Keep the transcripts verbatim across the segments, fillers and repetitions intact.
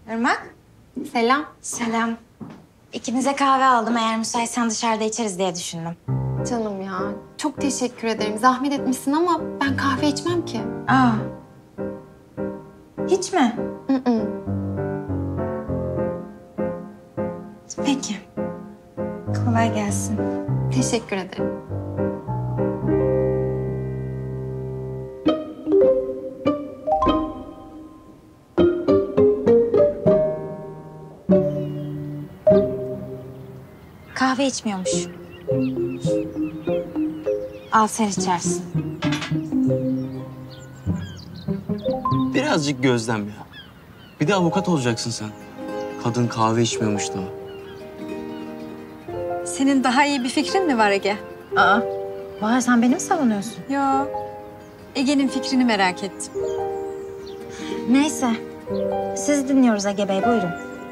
Irmak. Selam. Selam. İkimize kahve aldım. Eğer müsaitsen dışarıda içeriz diye düşündüm. Canım ya, çok teşekkür ederim. Zahmet etmişsin ama ben kahve içmem ki. Aa. Hiç mi? Hı hı. Peki. Kolay gelsin. Teşekkür ederim. Kahve içmiyormuş. Al sen içersin. Birazcık gözlem ya. Bir de avukat olacaksın sen. Kadın kahve içmiyormuş daha. Senin daha iyi bir fikrin mi var Ege? Aa. Bahar sen beni mi savunuyorsun? Yo. Ege'nin fikrini merak ettim. Neyse. Siz dinliyoruz Ege Bey. Buyurun.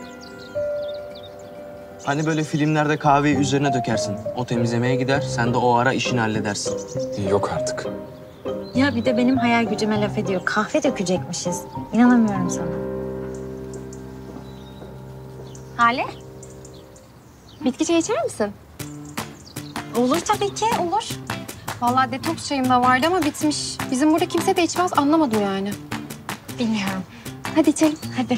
Hani böyle filmlerde kahveyi üzerine dökersin. O temizlemeye gider, sen de o ara işini halledersin. Yok artık. Ya bir de benim hayal gücüme laf ediyor. Kahve dökecekmişiz. İnanamıyorum sana. Hale? Bitki çayı içer misin? Olur tabii ki, olur. Vallahi detoks çayım da vardı ama bitmiş. Bizim burada kimse de içmez, anlamadım yani. Bilmiyorum. Hadi içelim. Hadi.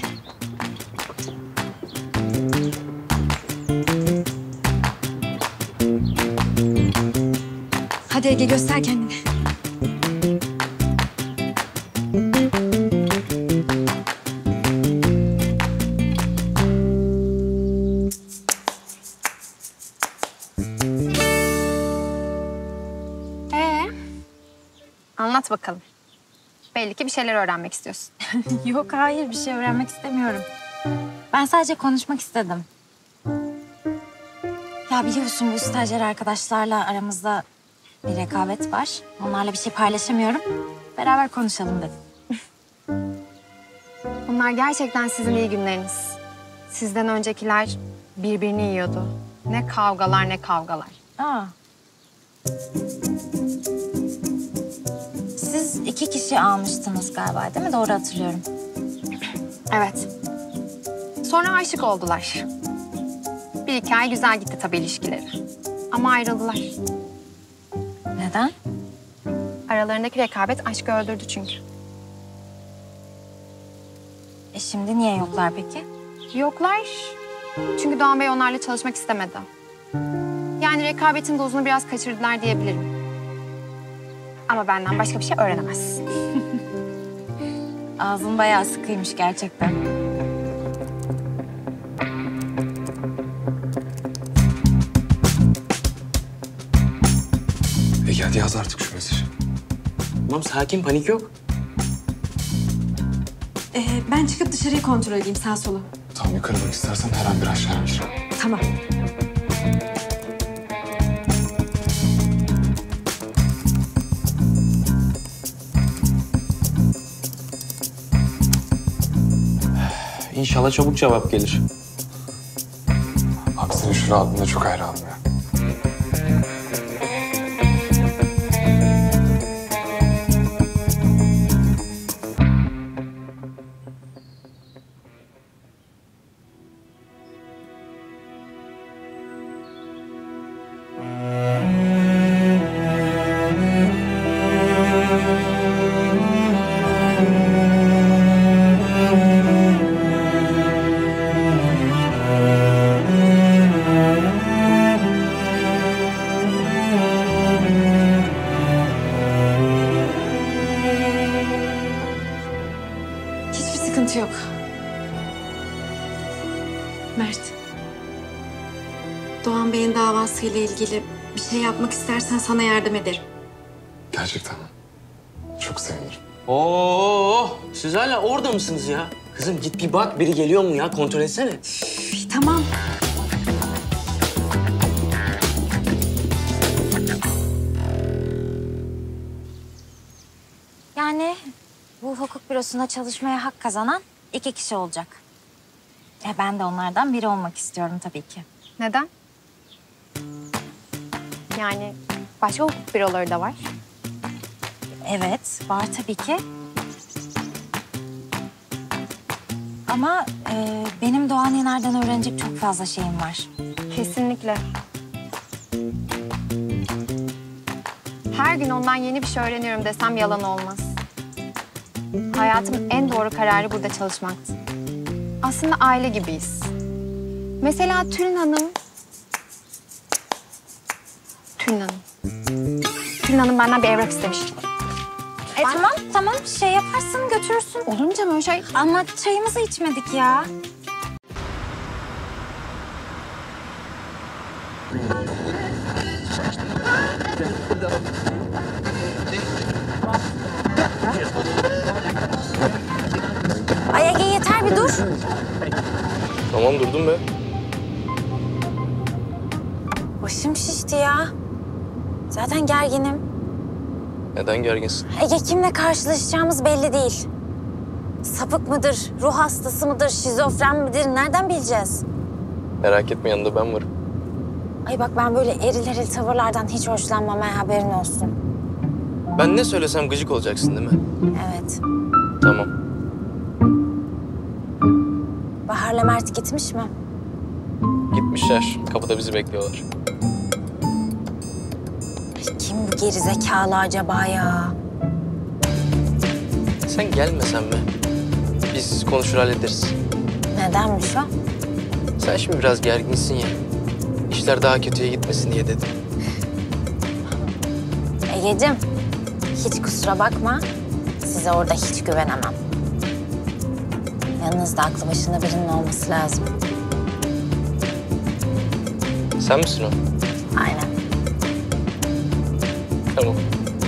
Hadi Ege göster kendini. Ee, anlat bakalım. Belli ki bir şeyler öğrenmek istiyorsun. Yok hayır bir şey öğrenmek istemiyorum. Ben sadece konuşmak istedim. Ya biliyorsun bu stajyer arkadaşlarla aramızda bir rekabet var. Onlarla bir şey paylaşamıyorum. Beraber konuşalım dedim. Bunlar gerçekten sizin iyi günleriniz. Sizden öncekiler birbirini yiyordu. Ne kavgalar ne kavgalar. Aa. Siz iki kişi almıştınız galiba değil mi? Doğru hatırlıyorum. Evet. Sonra aşık oldular. Bir iki ay güzel gitti tabii ilişkileri. Ama ayrıldılar. Neden? Aralarındaki rekabet aşkı öldürdü çünkü. E şimdi niye yoklar peki? Yoklar. Çünkü Doğan Bey onlarla çalışmak istemedi. Yani rekabetin dozunu biraz kaçırdılar diyebilirim. Ama benden başka bir şey öğrenemez. Ağzın bayağı sıkıymış gerçekten. Ege hadi yaz artık şu mesajı. Tamam sakin, panik yok. Ee, ben çıkıp dışarıyı kontrol edeyim sağ sola. Tamam yukarı bak istersen her an bir aşağı gir. Tamam. İnşallah çabuk cevap gelir. Abi senin şu rahatlığına çok hayranım ya. Hiçbir sıkıntı yok. Mert. Doğan Bey'in davasıyla ilgili bir şey yapmak istersen sana yardım ederim. Gerçekten mi? Çok sevinirim. Oo, siz hala orada mısınız ya? Kızım git bir bak, biri geliyor mu ya? Kontrol etsene. Üf, tamam. Yani bu hukuk bürosunda çalışmaya hak kazanan iki kişi olacak. E ben de onlardan biri olmak istiyorum tabii ki. Neden? Yani başka hukuk büroları da var. Evet, var tabii ki. Ama e, benim Doğan Yener'den öğrenecek çok fazla şeyim var. Kesinlikle. Her gün ondan yeni bir şey öğreniyorum desem yalan olmaz. Hayatımın en doğru kararı burada çalışmaktı. Aslında aile gibiyiz. Mesela Tülin Hanım... Tülin Hanım. Tülin Hanım benden bir evrak istemiş. E tamam tamam şey yaparsın götürürsün. Olur mu canım öyle şey? Ama çayımızı içmedik ya. Ay Ege yeter bir dur. Tamam durdum be. Başım şişti ya. Zaten gerginim. Neden gerginsin? Ege kimle karşılaşacağımız belli değil. Sapık mıdır, ruh hastası mıdır, şizofren midir nereden bileceğiz? Merak etme, yanında ben varım. Ay bak ben böyle eril eril tavırlardan hiç hoşlanmam, ha, haberin olsun. Ben ne söylesem gıcık olacaksın değil mi? Evet. Tamam. Bahar'la Mert gitmiş mi? Gitmişler. Kapıda bizi bekliyorlar. Ay, kim bu gerizekalı acaba ya? Sen gelmesen mi? Biz konuşur hallederiz. Nedenmiş o? Sen şimdi biraz gerginsin ya. İşler daha kötüye gitmesin diye dedim. Egeciğim, hiç kusura bakma. Size orada hiç güvenemem. Yanınızda aklı başında birinin olması lazım. Sen misin o? Aynen. Tamam.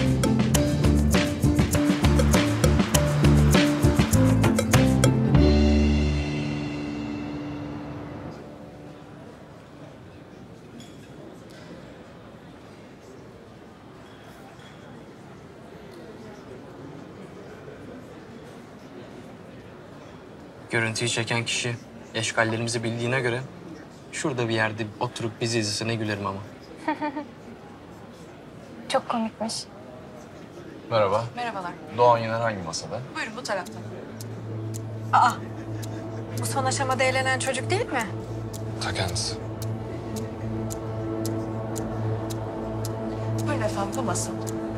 Görüntüyü çeken kişi eşkallerimizi bildiğine göre şurada bir yerde oturup bizi izlese ne gülerim ama. Çok komikmiş. Merhaba. Merhabalar. Doğan Yener hangi masada? Buyurun bu taraftan. Aa, bu son aşamada eğlenen çocuk değil mi? Ta kendisi. Buyurun efendim bu masa.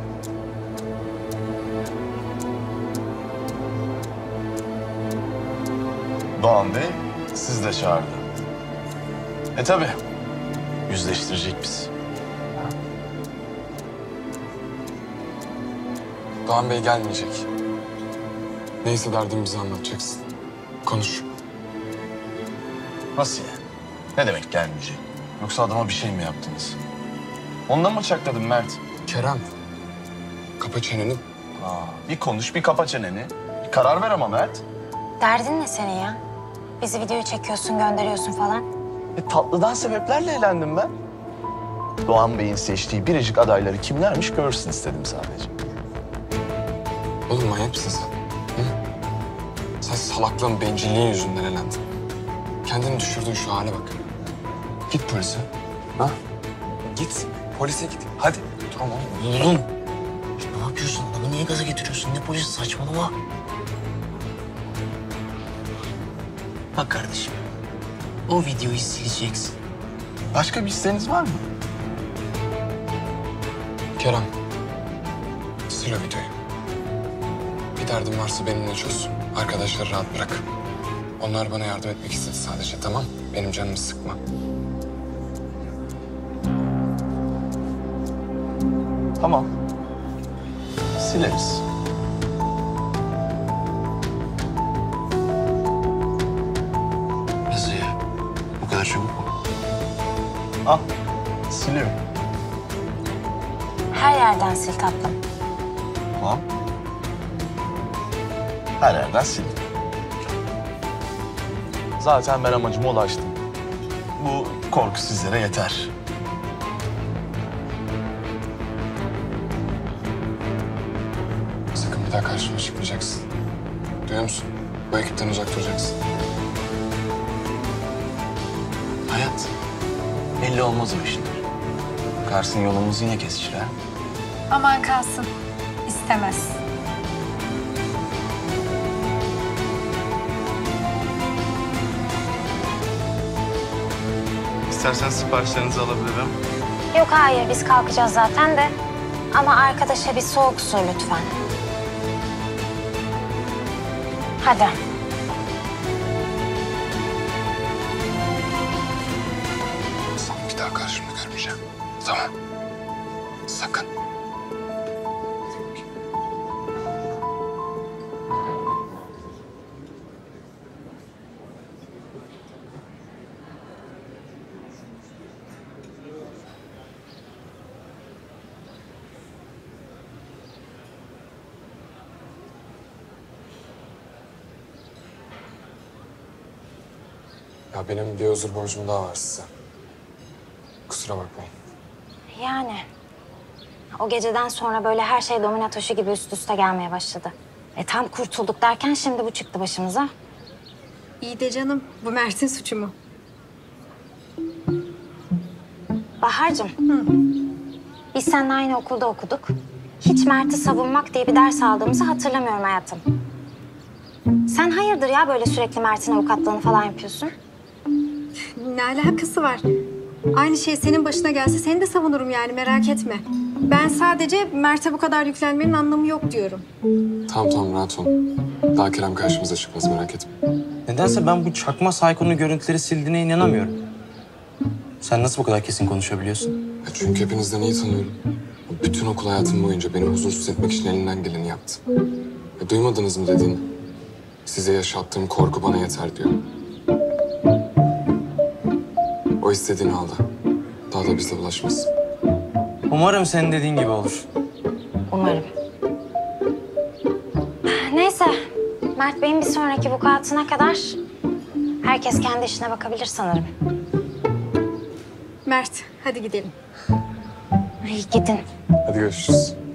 Doğan Bey siz de çağırdı. E tabii. Yüzleştirecek bizi. Doğan Bey gelmeyecek. Neyse derdimizi anlatacaksın. Konuş. Nasıl yani? Ne demek gelmeyecek? Yoksa adama bir şey mi yaptınız? Ondan mı çakladın Mert? Kerem. Kapa çeneni. Aa, bir konuş, bir kapa çeneni. Bir karar ver ama Mert. Derdin ne senin ya? Bizi videoyu çekiyorsun, gönderiyorsun falan. E, tatlıdan sebeplerle eğlendim ben. Doğan Bey'in seçtiği biricik adayları kimlermiş görsün istedim sadece. Oğlum manyak mısın sen? Hı? Sen salaklığın, bencilliğin yüzünden elendin. Kendini düşürdün, şu hale bak. Git polise. Ha? Git. Polise git. Hadi. Tamam oğlum. Ne yapıyorsun? Adamı niye gaza getiriyorsun? Ne polisi, saçmalama. Bak kardeşim. O videoyu sileceksin. Başka bir isteğiniz var mı? Kerem. Sil o videoyu. Bir derdin varsa benimle çöz. Arkadaşları rahat bırak. Onlar bana yardım etmek istedi sadece, tamam? Benim canımı sıkma. Tamam. Sileriz. Nasıl ya? Bu kadar çabuk mu? Al. Siliyorum. Her yerden sil tatlım. Tamam. Her yerden sildim. Zaten ben amacıma ulaştım. Bu korku sizlere yeter. Sakın bir daha karşıma çıkmayacaksın. Duyuyor musun? Bu ekipten uzak duracaksın. Hayat. Belli olmaz o işler. Bakarsın yolumuz yine kesişir ha. Aman kalsın. İstemez. istersen siparişlerinizi alabilirim. Yok hayır biz kalkacağız zaten de. Ama arkadaşa bir soğuk su lütfen. Hadi. Sana bir daha karşımda görmeyeceğim. Tamam. Sakın. Ya benim bir özür borcum daha var size. Kusura bakmayın. Yani o geceden sonra böyle her şey domino taşı gibi üst üste gelmeye başladı. E tam kurtulduk derken şimdi bu çıktı başımıza. İyi de canım, bu Mert'in suçu mu? Bahar'cığım. Biz seninle aynı okulda okuduk. Hiç Mert'i savunmak diye bir ders aldığımızı hatırlamıyorum hayatım. Sen hayırdır ya böyle sürekli Mert'in avukatlığını falan yapıyorsun? Ne alakası var? Aynı şey senin başına gelse seni de savunurum yani, merak etme. Ben sadece Mert'e bu kadar yüklenmenin anlamı yok diyorum. Tamam tamam rahat ol. Daha Kerem karşımıza çıkmaz merak etme. Nedense ben bu çakma Sayko'nun görüntüleri sildiğine inanamıyorum. Sen nasıl bu kadar kesin konuşabiliyorsun? Ya çünkü hepinizden iyi tanıyorum. Bütün okul hayatım boyunca beni huzursuz etmek için elinden geleni yaptı. Ya duymadınız mı dediğini? Size yaşattığım korku bana yeter diyor. O istediğini aldı. Daha da bize bulaşmaz. Umarım senin dediğin gibi olur. Umarım. Neyse, Mert Bey'in bir sonraki vukuatına kadar herkes kendi işine bakabilir sanırım. Mert, hadi gidelim. Ay gidin. Hadi görüşürüz.